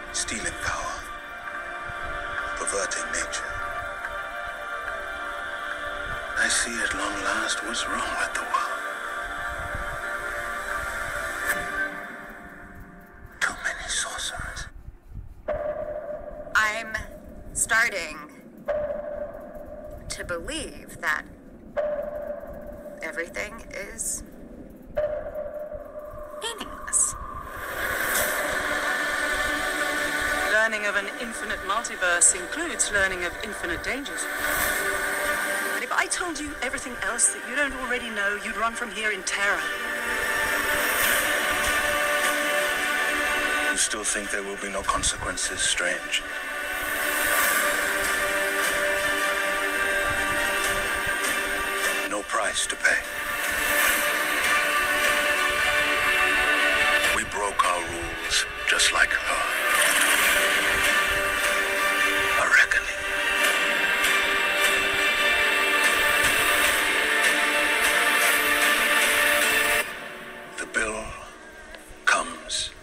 stealing power, perverting nature. I see at long last what's wrong with the world. Too many sorcerers. I'm starting to believe that everything is meaningless. Learning of an infinite multiverse includes learning of infinite dangers. And if I told you everything else that you don't already know, you'd run from here in terror. You still think there will be no consequences, Strange? No price to pay. We broke our rules, just like her. A reckoning. The bill comes